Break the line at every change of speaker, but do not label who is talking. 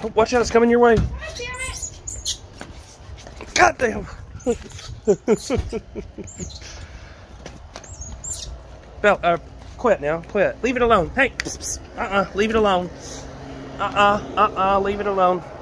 Oh, watch out, it's coming your way. God damn. Belle, quit now. Quit. Leave it alone. Hey, leave it alone. Leave it alone.